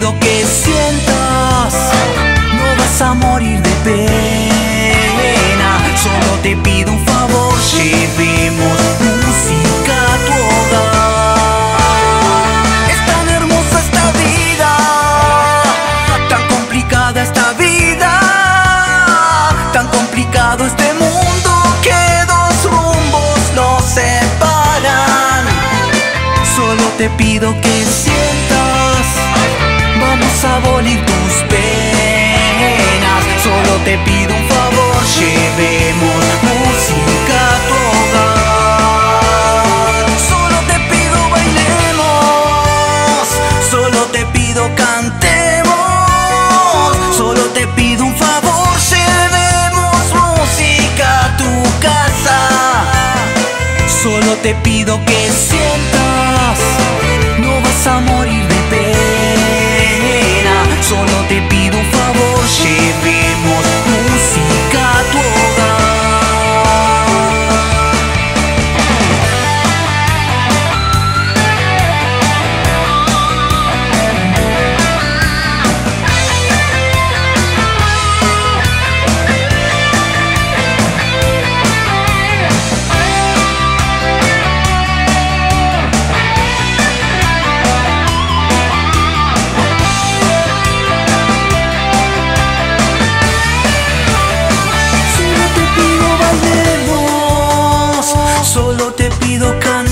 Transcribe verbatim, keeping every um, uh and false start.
pido que sientas, no vas a morir de pena. Solo te pido un favor, llevemos música a tu hogar. Es tan hermosa esta vida, tan complicada esta vida, tan complicado este mundo que dos rumbos nos separan. Solo te pido que sientas, vamos a abolir tus penas. Solo te pido un favor, llevemos música a tu hogar. Solo te pido bailemos, solo te pido cantemos. Solo te pido un favor, llevemos música a tu casa. Solo te pido que sientas, no vas a morir de pena. Solo te pido un favor, llevemos música a tu Solo te pido cantemos, solo te pido cantar.